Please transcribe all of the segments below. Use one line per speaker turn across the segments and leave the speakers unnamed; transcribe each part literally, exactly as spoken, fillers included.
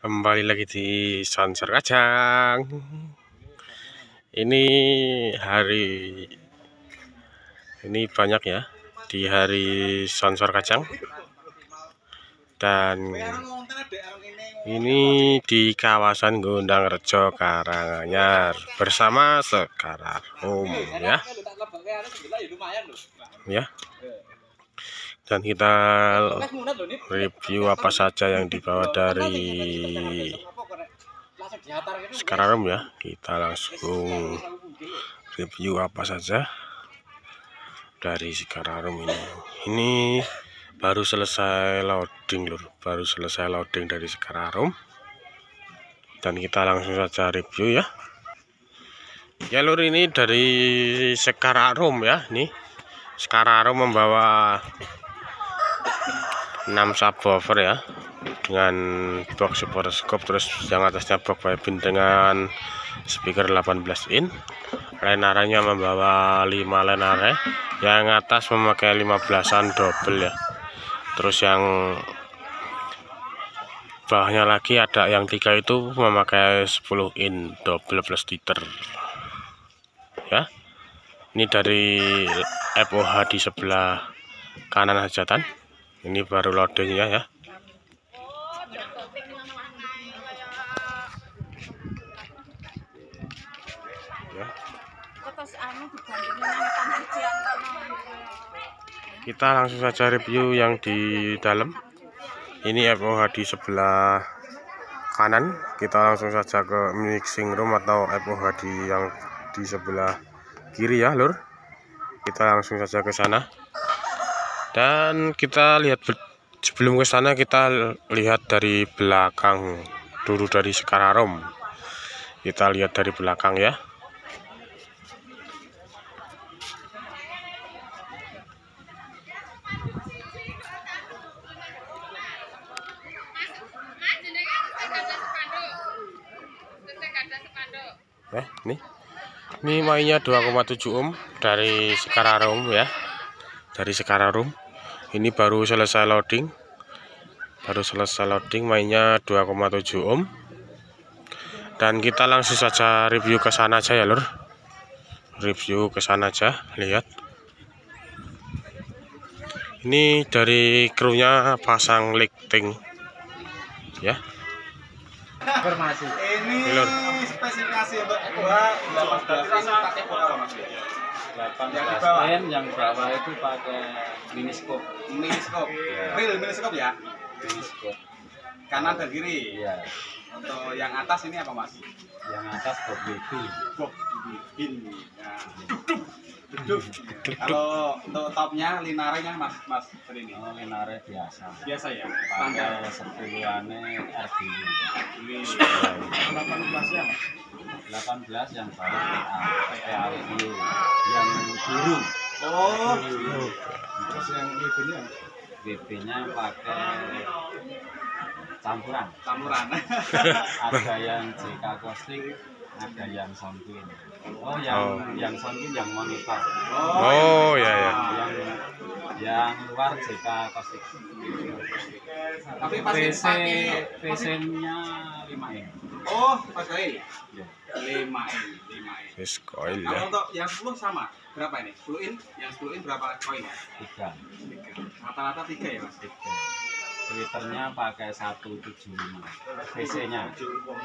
Kembali lagi di Sensor Kacang. Ini hari ini banyak ya di hari Sensor Kacang. Dan ini di kawasan Gondang Rejo Karanganyar bersama Sekararum ya. Ya. Dan kita review apa saja yang dibawa dari Sekararum ya. Kita langsung review apa saja dari Sekararum ini. Ini baru selesai loading lur, baru selesai loading dari Sekararum. Dan kita langsung saja review ya. Ya lur, ini dari Sekararum ya. Nih Sekararum membawa enam subwoofer ya, dengan box super scope, terus yang atasnya box webin dengan speaker delapan belas in. Lenaranya membawa lima lenare, yang atas memakai lima belasan double ya. Terus yang bawahnya lagi ada yang tiga itu memakai sepuluh in double plus titer ya. Ini dari F O H di sebelah kanan hajatan. Ini baru loadingnya ya. Ya. Kita langsung saja review yang di dalam. Ini F O H di sebelah kanan. Kita langsung saja ke mixing room atau F O H di yang di sebelah kiri ya lur. Kita langsung saja ke sana. Dan kita lihat sebelum ke sana, kita lihat dari belakang dulu dari Sekararum. Kita lihat dari belakang ya. Ya, nih. Ini mainnya dua koma tujuh ohm dari Sekararum ya. Dari Sekararum. Ini baru selesai loading. Baru selesai loading, mainnya dua koma tujuh ohm. Dan kita langsung saja review ke sana aja ya lur. Review ke sana aja, lihat. Ini dari krunya pasang lighting ya.
Informasi. Ini
Lur.
spesifikasi untuk F O H delapan belas ini pakai bola Mas. delapan belas in, yang bawah itu pakai miniscope. Miniscope. Ya. Real miniscope ya. Miniscope. Kanan dan kiri. Iya. Untuk yang atas ini apa Mas? Yang atas box webin. Box webin. Nah. Duduk. Kalau untuk topnya linarenya Mas Mas ini. Oh, linare biasa. Biasa ya. Standar sepuluh-ane R D U. delapan belas ya Mas. delapan belas yang bawah P A audio yang biru. Oh. Terus yang W B-nya? W B-nya pakai campuran. Campuran. Ada yang J K Acoustic, ada yang Soundwin. Oh, yang oh. yang Soundwin yang monitor. Oh,
oh ya ya.
Yang yang luar J K Acoustic. Tapi pasti pakai P C-nya lima in. Oh, pakai lima in, lima in.
This coil ya.
Kalau untuk yang sepuluh sama, berapa ini? sepuluh in, yang sepuluh in berapa koin ya? tiga. Rata-rata tiga ya Mas? tiga. Twitternya pakai seratus tujuh puluh lima P C-nya.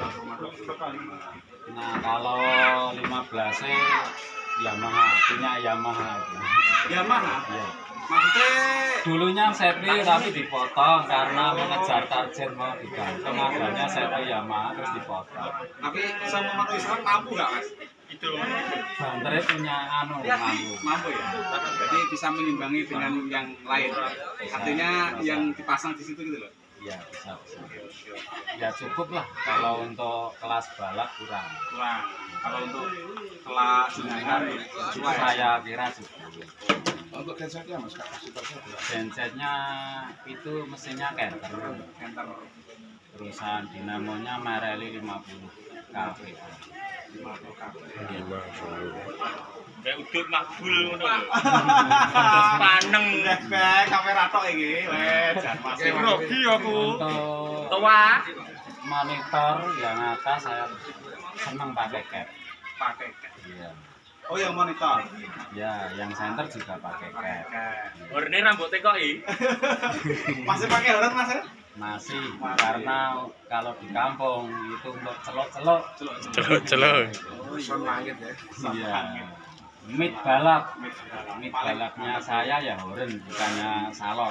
Nah, kalau lima belas Yamaha, punya Yamaha. Yamaha? Iya. Maksudnya dulunya Sepi tapi dipotong karena mengejar target mau digantung, adanya Sepi Yamaha terus dipotong. Tapi sama manusia mampu nggak Mas? Itu banternya punya anu mampu. Mampu ya. Jadi bisa mengimbangi dengan yang lain. Artinya yang dipasang di situ gitu loh. Iya, bisa, bisa. Ya cukup lah kalau untuk kelas balap kurang. Kurang. Kalau untuk kelas jenengan saya kira cukup. Untuk gensetnya Mas, gensetnya itu mesinnya Kenter. Kenter. Terusan dinamonya Marelli lima puluh K V. lima puluh K V. lima puluh. Kayak udut makbul ngono lho. Terus paneng kamera tok iki. Wes, jan Mas. Grogi aku. Tua. monitor yang atas saya seneng pakai cap.
Pakai cap.
Iya.
Oh, yang monitor.
Ya, yang center juga pakai cap.
Horne rambutnya kok i.
Masih pakai horn Mas?
Masih, karena kalau di kampung itu untuk celok-celok.
Celok-celok.
Son langit ya.
Iya. Mid balap, mid balapnya saya ya horn, bukannya salon.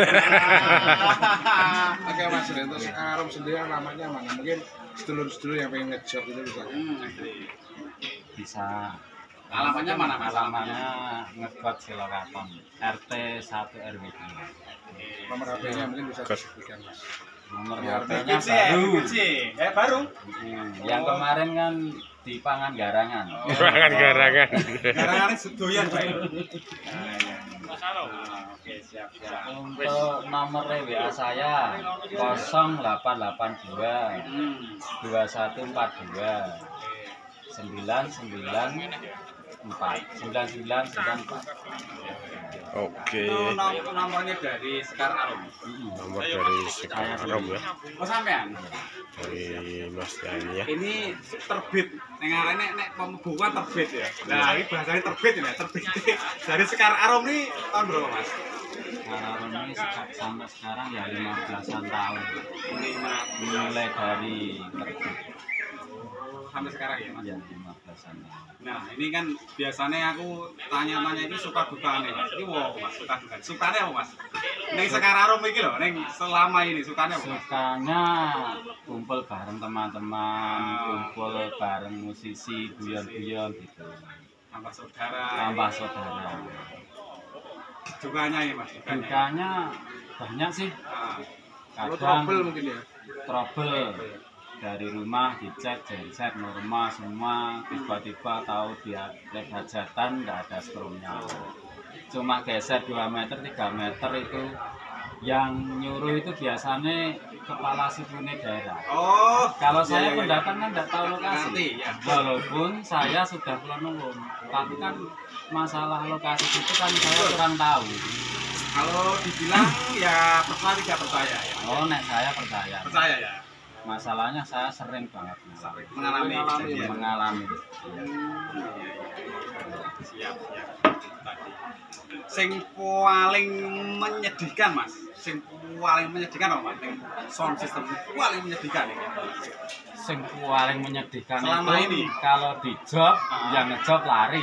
Oke Mas, untuk Arum sendiri namanya mana? Mungkin sedulur-sedulur yang pengen ngejob itu bisa.
Bisa.
Alamannya mana, Mas?
Alamannya Ngegot Silokaton, R T satu R W dua.
Nomor H P-nya mungkin bisa disebutkan Mas.
Nomor
Ya,
H P-nya
Bikin sih,
baru.
bikin sih. Eh, baru.
Hmm, yang kemarin kan di Pangan Garangan.
Garangan-garangan.
Garangan sedoyan, Pak. Nah, ya. Nah, oke, siap, siap.
Untuk nomor W A saya nol delapan delapan dua dua satu empat dua sembilan sembilan empat sembilan sembilan sembilan empat.
Oke.
Itu nom- nomornya dari Sekar Arum.
Nomor dari sekarang ya.
Oh, sampean.
Dari Mas Dani ya.
Ini terbit. Nek arene nek pembukuan terbit ya. Nah, ini bahasanya terbit ini, terbit. Dari Sekar Arum nih tahun berapa, Mas?
Sekarang ini sejak sampai sekarang ya lima belasan tahun.
Lima
Mulai dari terbit
sampai sekarang ya, Mas.
ya lima belasan tahun.
Nah, ini kan biasanya aku tanya-tanya ini suka duka nih, Mas. Ini wow, Mas, suka duka. Sukanya apa, Mas? Neng Sekar Arum iki lho, neng selama ini sukanya apa, Mas?
Sukanya kumpul bareng teman-teman, kumpul bareng musisi, guyon-guyon gitu.
Tambah saudara.
Tambah saudara.
Dukanya ya, Mas. Dukanya.
Dukanya banyak sih.
Ah,
Kalau
Kadang
trouble mungkin ya.
trouble dari rumah dicek genset normal semua, tiba-tiba tahu dia lab hajatan nggak ada strumnya, cuma geser dua meter tiga meter itu yang nyuruh itu biasanya kepala sipune daerah.
Oh,
Kalau
iya,
saya
iya, iya.
pendatang kan nggak tahu lokasi,
Ngerti, ya.
walaupun saya sudah pulang nuwun, tapi kan masalah lokasi itu kan saya kurang tahu.
Kalau dibilang ya percaya tidak percaya ya.
Oh, nek saya percaya.
Percaya ya.
Masalahnya saya sering banget
Mengalami kejadian.
mengalami.
Siap, siap. Tadi. Sing paling menyedihkan, Mas. Sing paling menyedihkan apa, Mas? Sing sound system paling menyedihkan ini.
Sing paling menyedihkan
Selama
itu
ini?
kalau di job yang ngejob lari.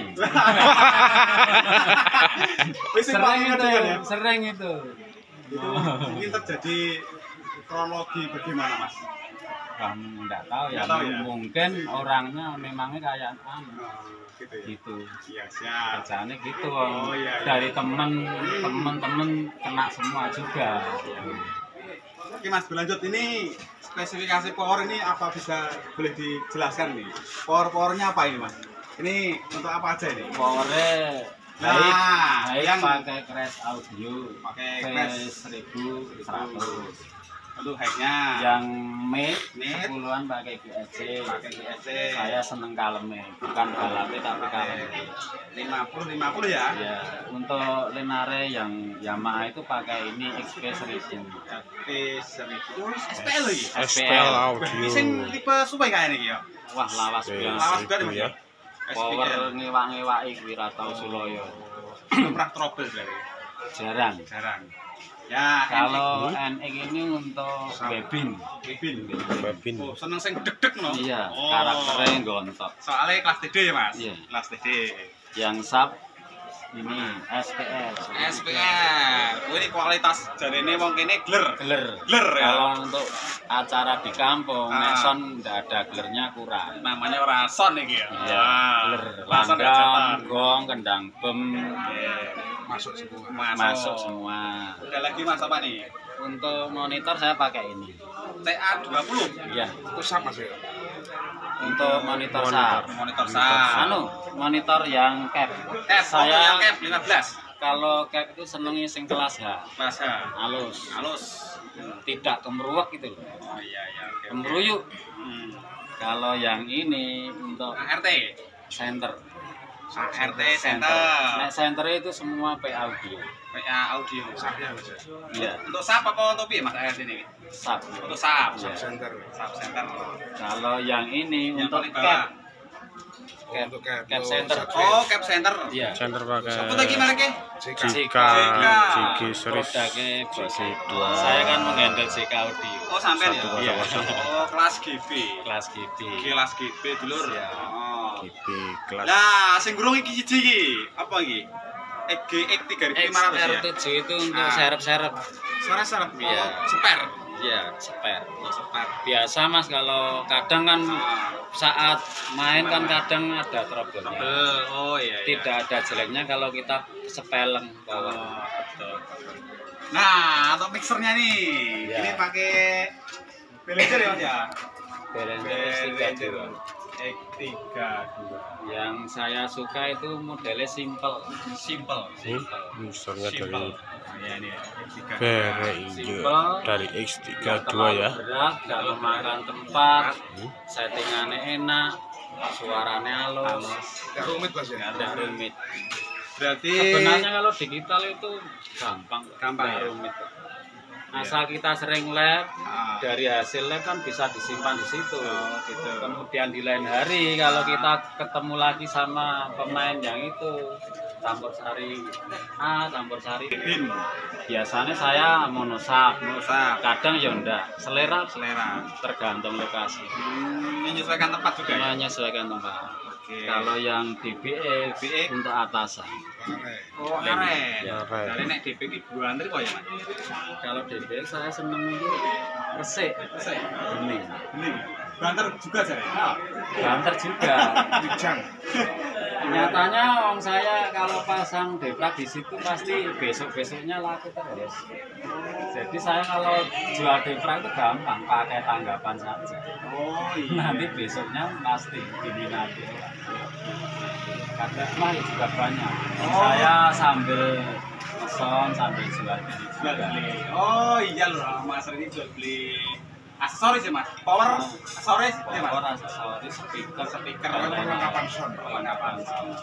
Wis sing paling
Sering itu,
menyedihkan ya.
sering itu.
Itu mungkin terjadi kronologi bagaimana, Mas?
Wah, nggak tahu ya.
Nggak tahu ya?
Mungkin orangnya memangnya kayak anu.
Oh, gitu ya.
Gitu.
Iya, siap.
Kerjaannya gitu.
Oh, iya, iya.
Dari temen, temen-temen kena semua juga.
Oke, Mas, berlanjut ini spesifikasi power ini apa bisa boleh dijelaskan nih? Power-powernya apa ini, Mas? Ini untuk apa aja ini?
Powernya
Nah,
baik, baik
yang-
pakai crash audio,
Pakai
V
crash.
seribu seratus.
Untuk height-nya.
Yang mid
Mid.
sepuluhan pakai G S C.
Pakai G S C.
Saya seneng kaleme, bukan balapnya tapi kaleme.
lima puluh lima puluh ya.
Ya, untuk Lenare yang Yamaha itu pakai ini X P seribu.
P seribu. S P L lagi.
S
S
P
P
L.
L audio.
Sing tipe supaya kayak ini ya.
Wah, lawas
Oke,
banget.
Lawas
seribu
banget, Mas.
ya.
Power ngewak-ngewaki kuwi ra tau Suloyo.
Belum pernah trouble berarti.
Jarang.
Jarang. Ya,
Kalau N X ini untuk Bebin.
Bibin.
Babin.
Oh, seneng sing deg-deg no.
Iya,
Oh.
karakternya gontok.
Soalnya kelas T D ya, Mas.
Iya.
Kelas T D.
Yang sub ini S P S.
S P R. Oh, ini kualitas jadi ini wong kene gler.
Geler.
Gler ya.
Kalau untuk acara di kampung,
Ah.
Nexon nggak ada gelernya kurang.
Namanya ora son iki ya.
Iya,
Ah,
geler.
Langsung
Langgam,
hajatan.
gong, kendang bem,
Oke.
Masuk semua.
Masuk.
masuk semua.
Ada lagi Mas apa nih?
Untuk monitor saya pakai ini.
T A dua puluh.
Iya,
Itu sama sih.
untuk monitor sar.
Monitor sar.
Anu, monitor yang cap.
Cap,
Saya
yang cap lima belas.
kalau cap itu senengnya sing kelas H,
Kelas H.
halus,
Halus.
tidak kemeruak gitu loh.
Oh iya iya oke.
Kemeruyuk.
Hmm.
Kalau yang ini untuk
R T.
center,
A R T
Center.
center.
Nek center itu semua P A audio.
P A audio.
Sapnya Mas.
Iya,
Untuk sub apa untuk piye Mas A R T ini?
sub.
Untuk sub.
Iya.
Center.
Sub center.
Kalau yang ini
Yang
untuk
paling bawah.
cap.
Oh, untuk cap.
Cap
Oh,
center.
sub-
Oh, cap center.
Iya.
Center pakai
Untuk lagi mana ke?
C K.
Jika
Jika.
Jiki series
Produknya
versi dua.
Saya kan menghandle J K Audio.
Oh, sampai ya.
Satu
Iya.
Oh, kelas G B.
Kelas G B.
Kelas G B dulur.
Iya.
Oh.
G B kelas.
Lah, sing gurung iki siji iki. Apa iki? E G X tiga ribu lima ratus
X R
ya.
tujuh itu untuk
Ah.
serep-serep.
Suara-suara.
Iya.
Oh, spare.
Iya, spare.
Oh, spare.
Biasa Mas, kalau kadang kan
Ah.
saat main kan kadang ada trouble-nya.
Trouble. Oh iya iya.
Tidak ada jeleknya kalau kita sepeleng bawa.
Oh, betul. Nah, untuk mixernya nih.
Iya.
Ini pakai Behringer ya Mas ya.
Behringer X tiga dua.
X tiga dua.
Yang saya suka itu modelnya simple.
Simple.
Ini usernya dari
Simple. Nah, ya ini X tiga dua.
Behringer dari X tiga dua ya.
Berat, gak memakan tempat,
Hmm.
settingannya enak, suaranya halus,
Nggak rumit Mas ya.
tidak rumit.
Berarti
Sebenarnya kalau digital itu gampang,
Gampang,
nggak
ya?
rumit. Asal kita sering lab,
Ah.
dari hasil lab kan bisa disimpan di situ.
Oh, gitu.
Kemudian di lain hari kalau kita ketemu lagi sama pemain yang itu campur sari A, campur sari B.
Bin,
Biasanya saya monosap,
Monosap.
kadang ya enggak. Selera
selera.
tergantung lokasi.
Hmm, menyesuaikan tempat juga ya.
Menyesuaikan tempat.
Oke.
Kalau yang D B X,
D B X
untuk atasan.
Pare.
Oh, arek.
Ya.
Arek.
Dari nek D P ki buantri kok ya, Mas?
Kalau D B X saya seneng itu resik,
Resik.
bening.
Bening. Banter juga jare.
Banter juga.
Kijang.
Nyatanya orang saya kalau pasang deprak di situ pasti besok-besoknya laku terus. Jadi saya kalau jual deprak itu gampang, pakai tanggapan saja.
Oh,
Nanti besoknya pasti diminati. Kadang mah juga banyak. Saya sambil peson sambil jual beli
jual
juga.
beli. Oh, iya loh, Mas ini jual beli aksesoris ya, Mas? Power aksesoris ya, Mas?
Power aksesoris, speaker,
Speaker,
perlengkapan sound.
Perlengkapan sound.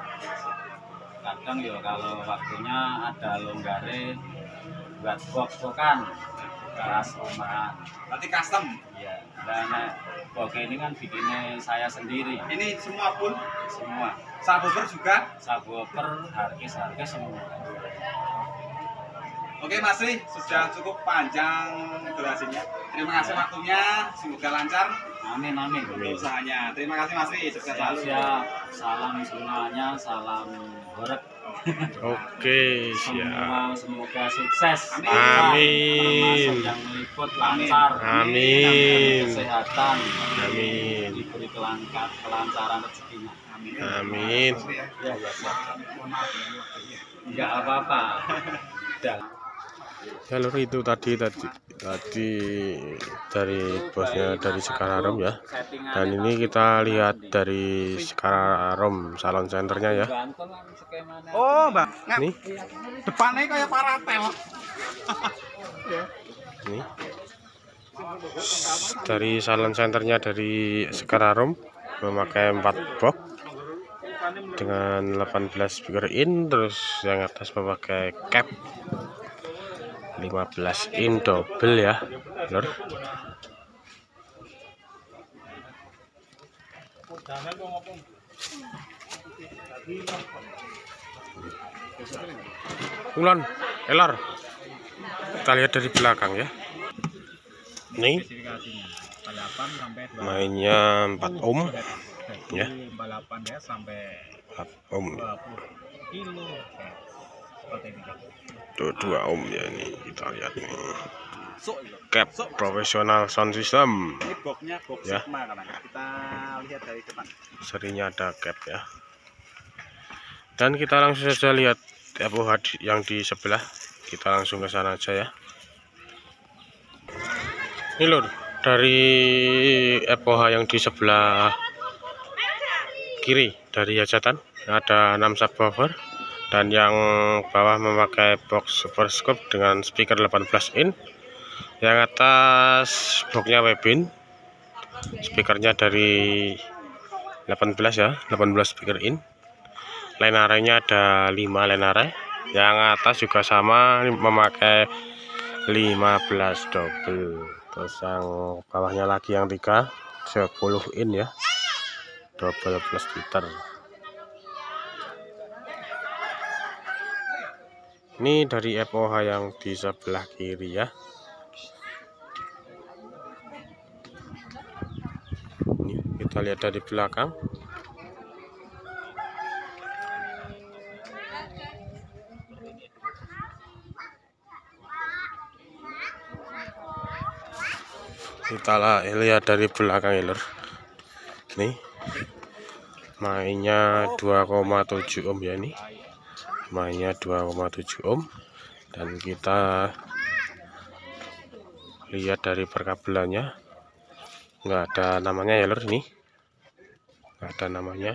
Kadang ya kalau waktunya ada longgare buat box-boxan keras rumah.
Nanti custom.
Iya. Dan box ini kan bikinnya saya sendiri.
Ini semua pun
Semua.
subwoofer juga.
Subwoofer, harkis, harkis semua.
Oke Mas Ri, sudah cukup panjang durasinya. Terima kasih waktunya, semoga lancar
Amin, amin.
usahanya. Terima kasih Mas Ri, sukses selalu.
Siap. Salam semuanya, salam horeg.
Oke, siap.
Semua semoga sukses.
Amin.
Termasuk yang meliput lancar.
Amin.
Kesehatan.
Amin.
Diberi kelancar, kelancaran rezekinya.
Amin.
Amin.
Ya, ya, siap.
Mohon maaf ya waktunya.
Enggak apa-apa. Udah.
Jalur itu tadi tadi tadi dari bosnya dari Sekarang ya. Dan ini kita lihat dari Sekarang salon centernya ya.
Oh, Mbak. Nggak,
Ini,
depannya kayak paratel.
ini dari salon centernya dari Sekarang memakai empat box dengan delapan belas speaker in, terus yang atas memakai cap lima belas in double ya, lur. Ulan, elar. Kita lihat dari belakang ya. Nih, mainnya empat ohm ya. empat ohm. Tuh, dua ohm ya ini, kita lihat nih. Cap profesional sound system.
Ini boxnya box
Ya.
Sigma kan. Kita lihat dari depan.
Serinya ada cap ya. Dan kita langsung saja lihat F O H yang di sebelah. Kita langsung ke sana aja ya. Ini lur, dari F O H yang di sebelah kiri dari hajatan ada enam subwoofer, dan yang bawah memakai box super scope dengan speaker delapan belas in. Yang atas boxnya Webin, speakernya dari delapan belas ya, delapan belas speaker in. lenarenya ada lima lenare. Yang atas juga sama memakai lima belas double. Terus yang bawahnya lagi yang tiga sepuluh in ya. Double plus liter. Ini dari F O H yang di sebelah kiri ya. Ini kita lihat dari belakang. Kita lihat dari belakang ya lur. Nih mainnya dua koma tujuh ohm ya, ini mainnya dua koma tujuh ohm. Dan kita lihat dari perkabelannya nggak ada namanya ya lur, ini nggak ada namanya.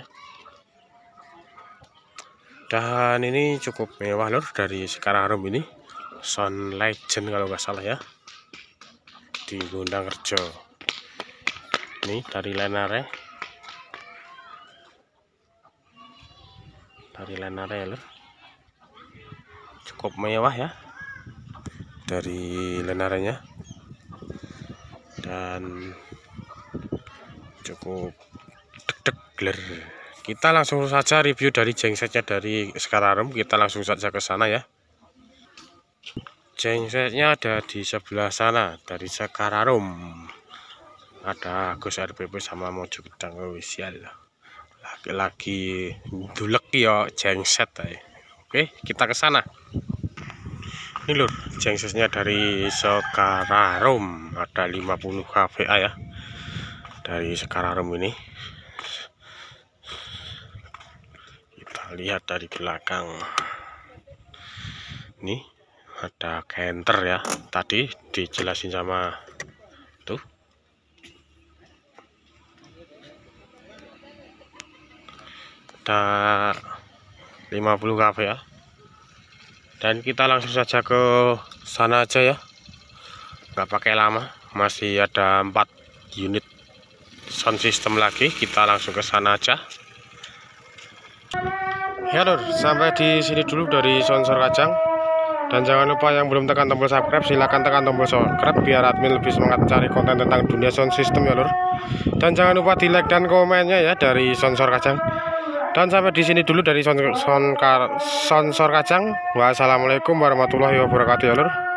Dan ini cukup mewah lur, dari Sekar Harum ini Sound Legend kalau nggak salah ya, di Gondang Kerjo. Ini dari lenare, dari lenare ya lur, cukup mewah ya dari lenarenya, dan cukup deg-deg ler. Kita langsung saja review dari gensetnya dari Sekar Harum. Kita langsung saja ke sana ya. Gensetnya ada di sebelah sana dari Sekar Harum. Ada Agus R P P sama Mojo Gedang Official. Lagi-lagi dulek ya genset ya. Oke, kita ke sana. Ini lur, gensetnya dari Sekar Harum, ada lima puluh K V A ya. Dari Sekar Harum ini. Kita lihat dari belakang. Nih ada kenter ya, tadi dijelasin sama tuh. Ada lima puluh K V ya. Dan kita langsung saja ke sana aja ya, nggak pakai lama. Masih ada empat unit sound system lagi, kita langsung ke sana aja ya lur. Sampai di sini dulu dari Sonsor Kacang. Dan jangan lupa yang belum tekan tombol subscribe, silahkan tekan tombol subscribe biar admin lebih semangat mencari konten tentang dunia sound system ya lur. Dan jangan lupa di like dan komennya ya dari Sonsor Kacang. Dan sampai di sini dulu dari Sonsor Kacang. Wassalamualaikum warahmatullahi wabarakatuh ya lur.